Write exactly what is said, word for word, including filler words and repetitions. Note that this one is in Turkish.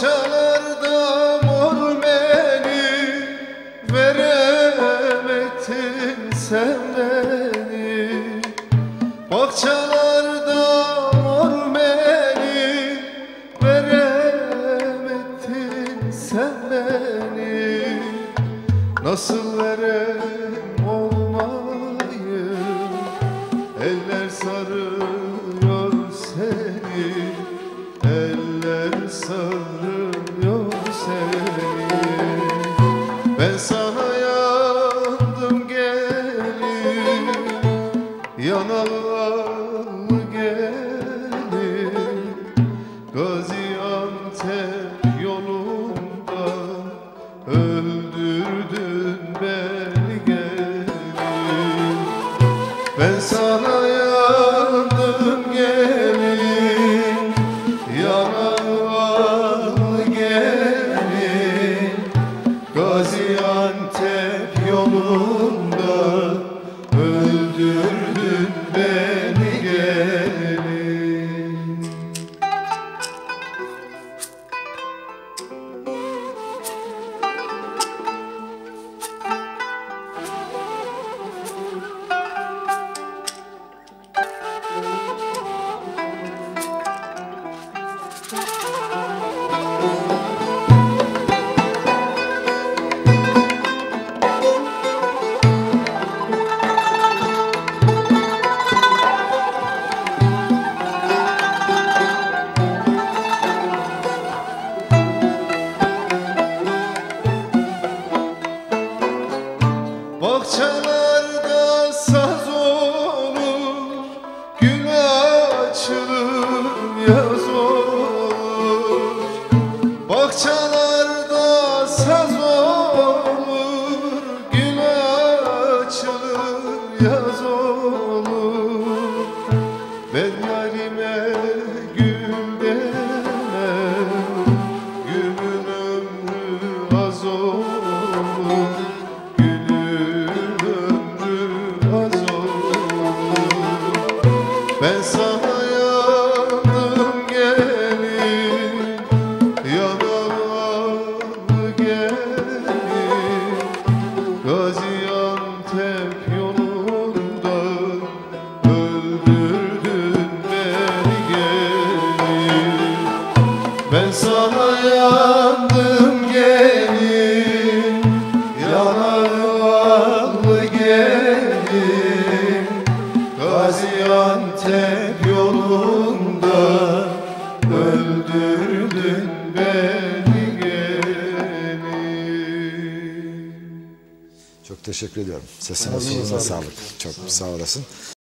Bahçelerde mor beni, veremedin sen beni. Bahçelerde mor beni, veremedin sen beni. Nasıl verem olmayı, eller sarıyor seni, eller sarıyor seni. Ben sana yandım gelin, yanalı gelin. Gaziantep yolunda öldürdün beni gelin. Ben sana yandım gelin, yanalı gelin. Gaziantep yolunda öldürdün beni gelin. Bahçelerde saz olur, gül açılır, yaz olur. Bahçelerde saz olur, gül açılır, yaz olur. Ben yarime gül demem, gülün ömrü az olur. Ben sana yandım gelin, yanalı gelin. Gaziantep yolunda öldürdün beni gelin. Ben sana yandım gelin, yanalı gelin. Gaziantep yolunda öldürdün beni gelin. Çok teşekkür ediyorum. Sesine soluğuna sağlık. Çok sağ olasın.